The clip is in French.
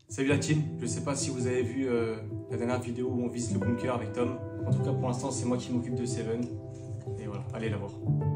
Salut la team, je sais pas si vous avez vu la dernière vidéo où on visite le bunker avec Tom. En tout cas pour l'instant c'est moi qui m'occupe de Seven. Et voilà, allez la voir.